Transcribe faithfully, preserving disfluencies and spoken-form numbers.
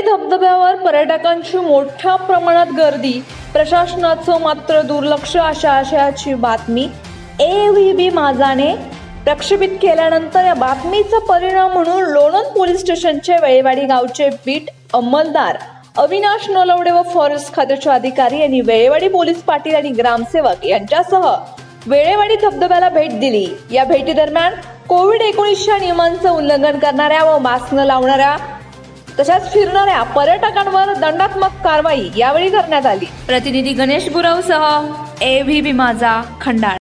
धबधब्यावर पर्यटकांची मोठ्या प्रमाणात गर्दी, प्रशासनाचं मात्र दुर्लक्ष अशा आशयाची बातमी ए व्ही बी माझाने प्रक्षेपित केल्यानंतर या बातमीचा परिणाम म्हणून लोणंद पोलीस स्टेशनचे वेळेवाडी गावचे बीट अंमलदार अविनाश नलवडे व फॉरेस्ट खात्याचे अधिकारी यांनी वेळेवाडी पोलीस पाटील आणि ग्रामसेवक यांच्यासह वेळेवाडी धबधब्याला भेट दिली। या भेटी दरम्यान कोविड एकोणीसच्या नियमांचं उल्लंघन करणाऱ्या व मास्क न लावणाऱ्या तशाच फिरणाऱ्या पर्यटकांवर दंडात्मक कारवाई यावेळी करण्यात आली। प्रतिनिधी गणेश गुरवसह ए व्ही बी माझा खंडाळा।